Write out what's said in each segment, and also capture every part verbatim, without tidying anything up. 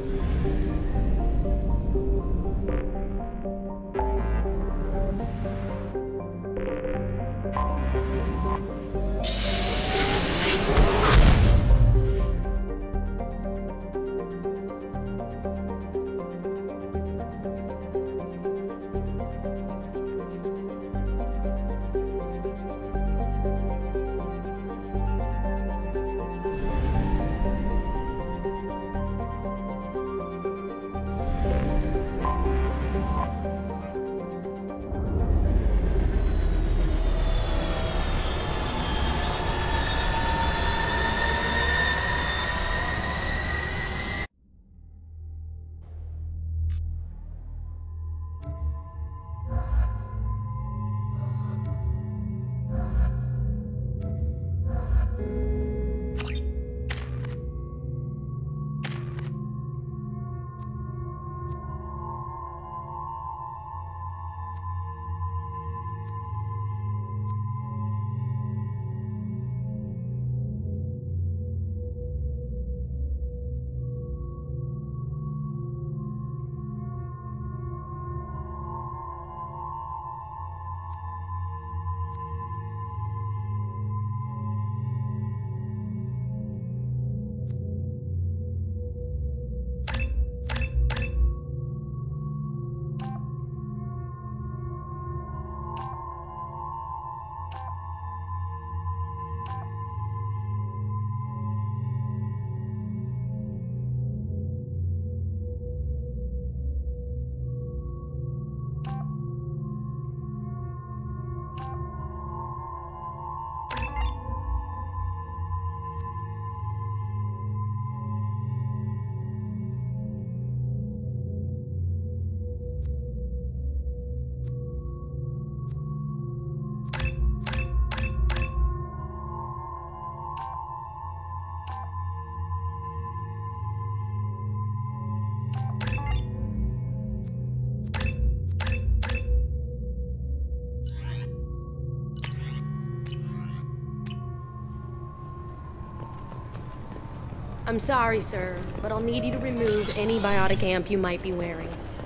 I'm sorry, sir, but I'll need you to remove any biotic amp you might be wearing.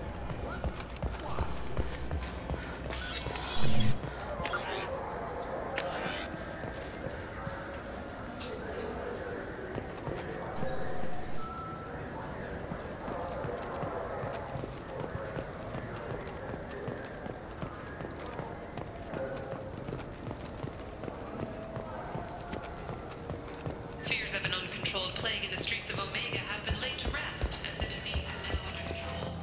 Fears of an uncontrolled plague in the streets of Omega have been laid to rest, as the disease is now under control.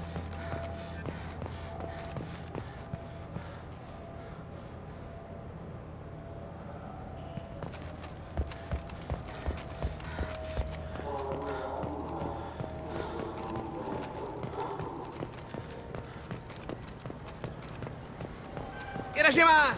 Hiroshima!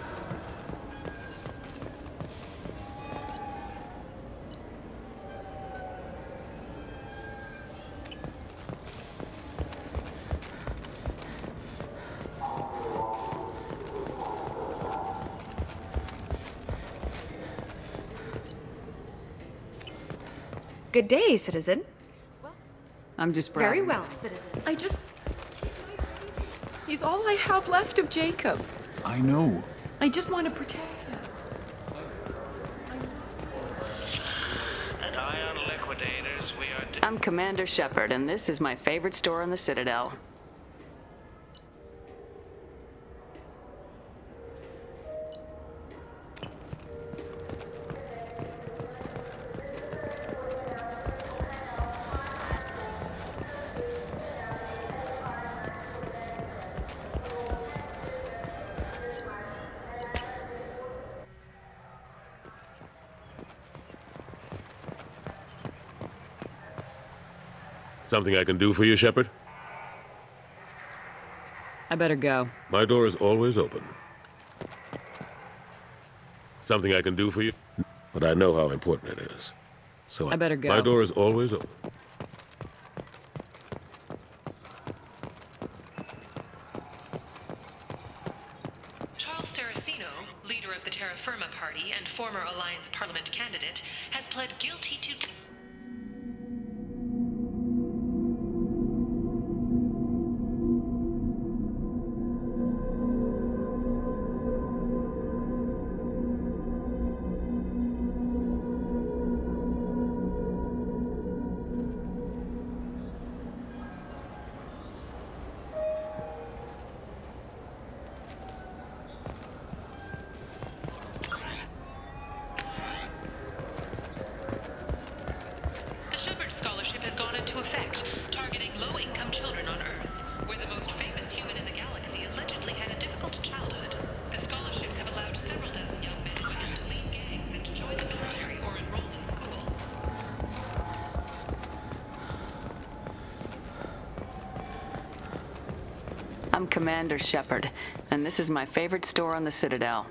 Good day, citizen. I'm just browsing. Very well, citizen. I just... He's all I have left of Jacob. I know. I just want to protect him. At Ion Liquidators, we are... I'm Commander Shepard, and this is my favorite store on the Citadel. Something I can do for you, Shepard? I better go. My door is always open. Something I can do for you? But I know how important it is. So I better go. My door is always open. Charles Saraceno, leader of the Terra Firma Party and former Alliance Parliament candidate, has pled guilty to... effect, targeting low-income children on Earth, where the most famous human in the galaxy allegedly had a difficult childhood. The scholarships have allowed several dozen young men and women to lead gangs and to join the military or enroll in school. I'm Commander Shepard, and this is my favorite store on the Citadel.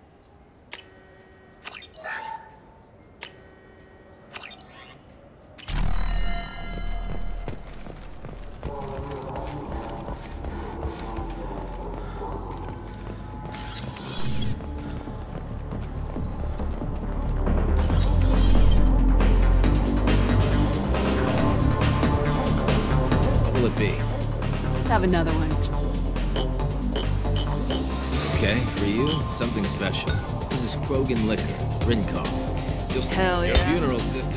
What will it be? Let's have another one. Okay, for you, something special. This is Krogan Liquor, Rincon. You'll Hell your yeah. funeral, sister.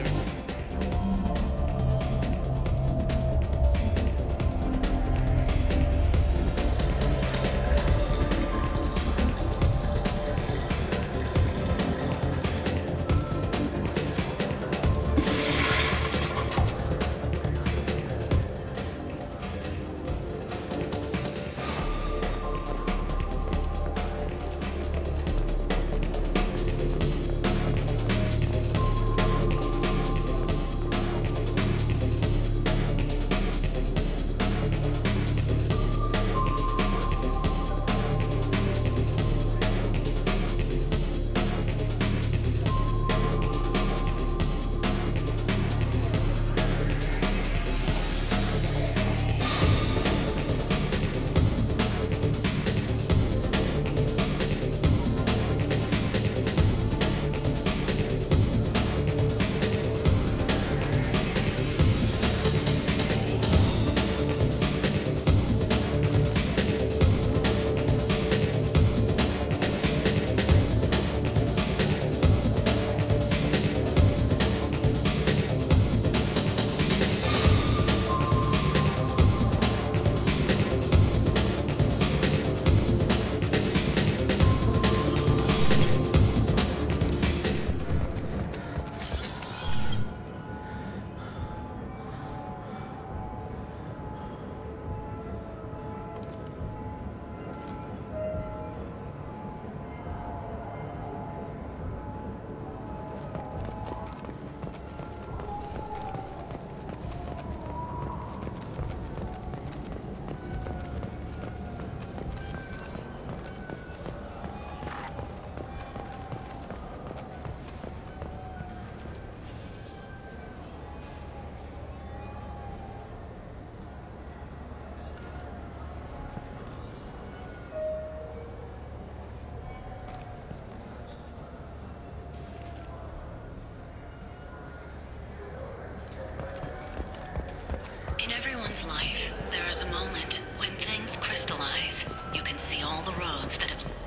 In everyone's life, there is a moment when things crystallize. You can see all the roads that have...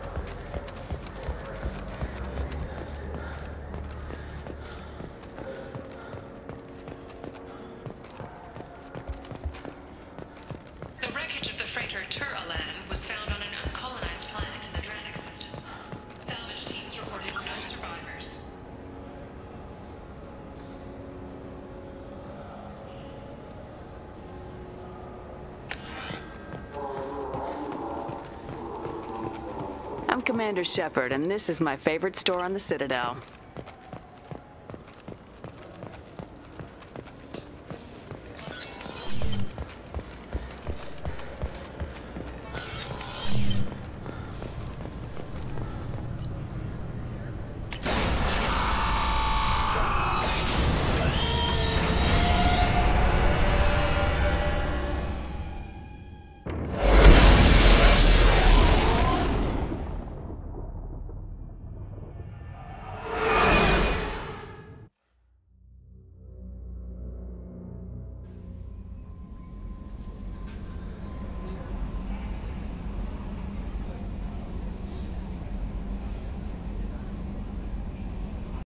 The wreckage of the freighter Tur-Alan was found on an uncolonized planet in the Draenix system. Salvage teams reported no survivors. I'm Commander Shepard, and this is my favorite store on the Citadel.